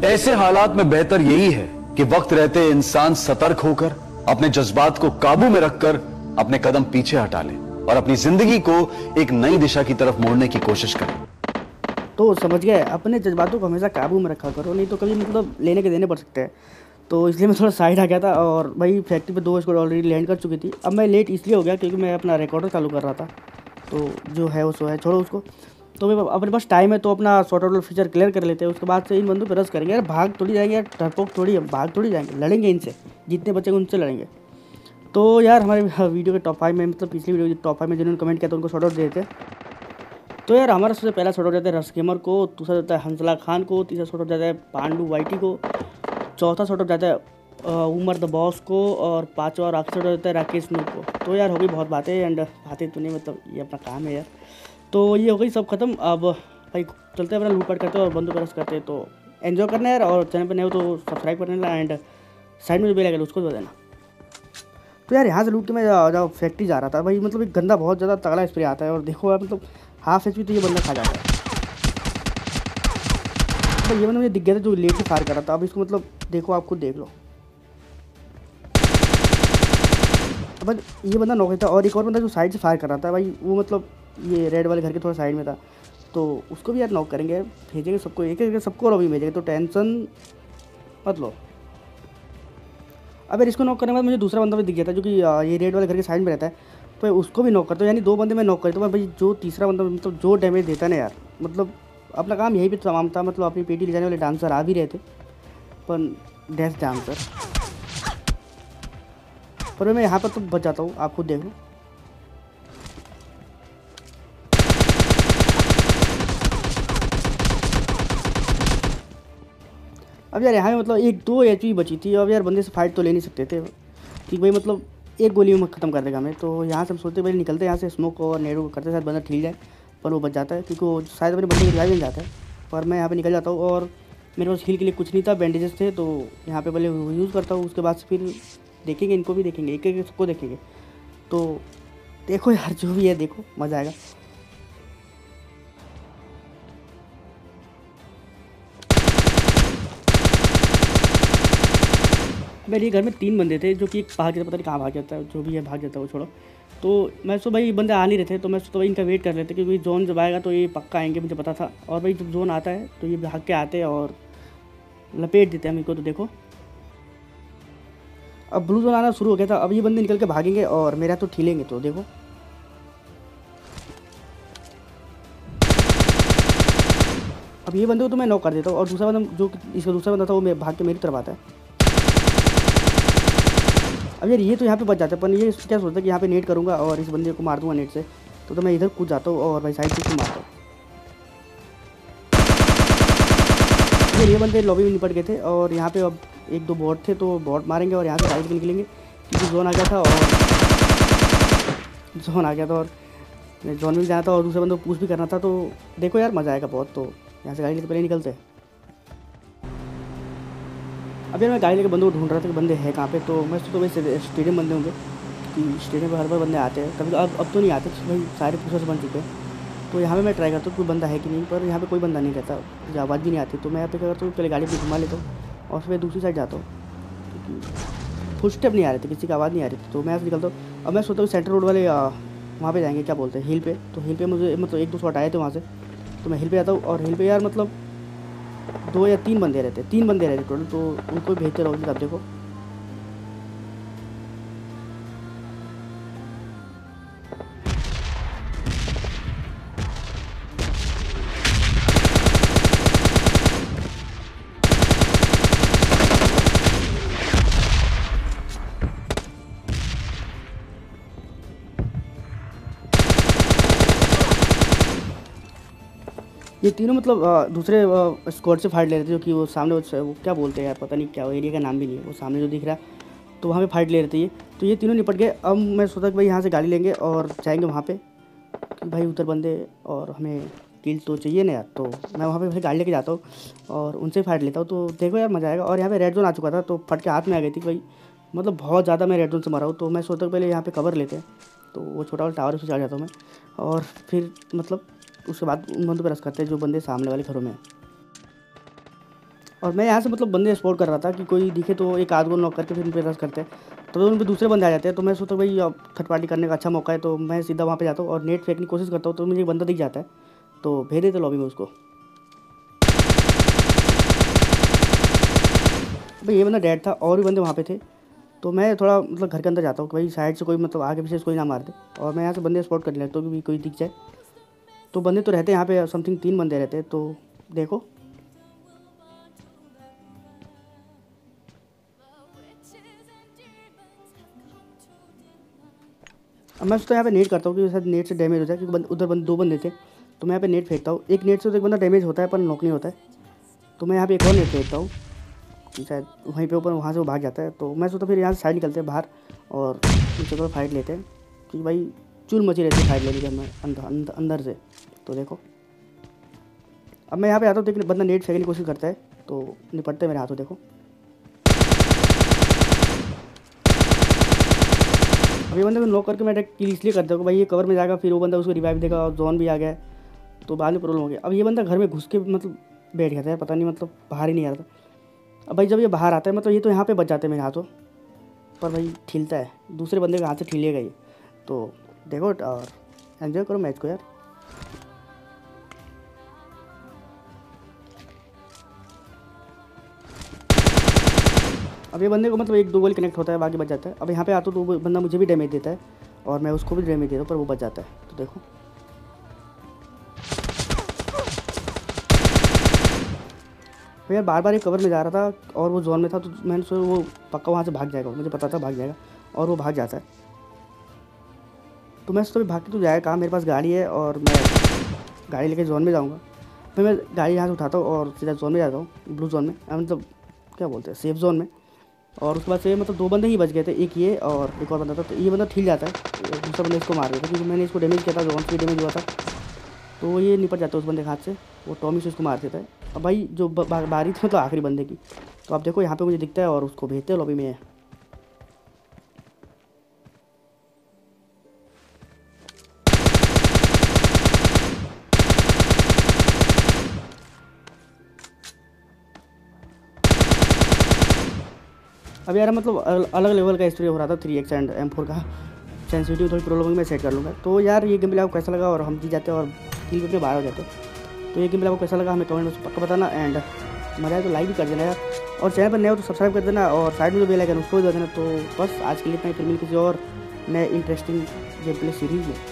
ऐसे हालात में बेहतर यही है कि वक्त रहते इंसान सतर्क होकर अपने जज्बात को काबू में रखकर अपने कदम पीछे हटा ले और अपनी जिंदगी को एक नई दिशा की तरफ मोड़ने की कोशिश करे। और मैं यहाँ से मतलब बंदे स्पॉट कर रहा था कि कोई दिखे तो एक आध को नॉक करके फिर उन पर रश करते हैं, तो उन पर दूसरे बंदे आ जाते हैं। तो मैं सोचता भाई अब थर्ड पार्टी करने का अच्छा मौका है, तो मैं सीधा वहाँ पे जाता हूँ और नेट फेंकने की कोशिश करता हूँ। तो मुझे एक बंदा दिख जाता है, तो भेज देते लॉबी में उसको। भाई ये बंदा डेड था और भी बंदे वहाँ पे थे। तो मैं थोड़ा मतलब घर के अंदर जाता हूँ कि भाई साइड से कोई मतलब आगे पीछे से कोई ना मार दे, और मैं यहाँ से बंदे स्पॉट करने लगता हूँ कि कोई दिख जाए। तो बंदे तो रहते हैं यहाँ पे, समथिंग 3 बंदे रहते हैं। तो देखो अब मैं उसको यहाँ पे नेट करता हूँ कि शायद नेट से डैमेज हो जाए, क्योंकि उधर 2 बंदे थे। तो मैं यहाँ पे नेट फेंकता हूँ, एक नेट से तो एक बंदा डैमेज होता है पर नॉक नहीं होता है। तो मैं यहाँ पे एक और नेट फेंकता हूँ कि शायद वहीं पे ऊपर वहाँ से वो भाग जाता है। तो मैं सोचता फिर यहाँ से साइड निकलते हैं बाहर और नीचे को फाइट लेते हैं, क्योंकि भाई चूल मची रहती है फाइट लेने के अंदर से। तो देखो अब मैं यहाँ पे आता हूँ, तो बंदा नेट फेंकने की कोशिश करता है, तो निपटते मेरे हाथों। देखो अब ये बंदे को नॉक करके मैं डायरेक्ट किल इसलिए करता हूँ भाई ये कवर में जाएगा, फिर वो बंदा उसको रिवाइव देगा और जोन भी आ गया, तो बाद में प्रॉब्लम हो गया। अब ये बंदा घर में घुस के मतलब बैठ गया था, पता नहीं मतलब बाहर ही नहीं आ रहा था। अब भाई जब ये बाहर आता है मतलब ये तो यहाँ पे बच जाते हैं मेरे हाथों, पर भाई ठिलता है, दूसरे बंदे के हाथ से ठिलेगा ये। तो देखो और एंजॉय करो मैच को यार। अब ये बंदे को मतलब 1-2 गोली कनेक्ट होता है, बाकी बच जाता है। अब यहाँ पे आता तो वो बंदा मुझे भी डैमेज देता है और मैं उसको भी डैमेज देता हूँ, पर वो बच जाता है। तो देखो मैं बार बार एक कवर में जा रहा था और वो जोन में था, तो मैंने सोचा वो पक्का वहाँ से भाग जाएगा, मुझे पता था भाग जाएगा, और वो भाग जाता है। तो मैं सोचा भाग के तो जाएगा कहाँ, मेरे पास गाड़ी है और मैं गाड़ी लेके जोन में जाऊँगा। फिर मैं गाड़ी यहाँ से उठाता हूँ और सीधा जोन में जाता हूँ, ब्लू जोन में, मतलब क्या बोलते हैं सेफ जोन में। और उसके बाद से मतलब 2 बंदे ही बच गए थे, एक ये और एक और बंदा था। तो ये बंदा ठीक जाता है, दूसरा बंदा इसको मार देता है, क्योंकि मैंने इसको डैमेज किया था, जोन से डैमेज हुआ था। तो ये निपट जाता है उस बंदे के हाथ से, वो टॉमी से उसको मार देता है। अब भाई जो बारी थी मतलब आखिरी बंदे की, तो आप देखो यहाँ पे मुझे दिखता है और उसको भेजते हैं लॉबी में। अब यार मतलब अलग लेवल का स्टोरी हो रहा था 3x एंड M4 का। सेंसिटिव थोड़ी प्रॉब्लम मैं सेट कर लूँगा। तो यार ये गेम प्ले आपको कैसा लगा, और हम जीत जाते हैं और किल पे बाहर हो जाते। तो ये गेम प्ले आपको कैसा लगा हमें कमेंट में पक्का बताना, एंड मजा आए तो लाइक भी कर देना यार, और चैनल पर नए हो तो सब्सक्राइब कर देना, और साइड में जो बेल आइकन उसको भी दबा देना। तो बस आज के लिए इतना ही, फिर मिल किसी और नए इंटरेस्टिंग गेम प्ले सीरीज में।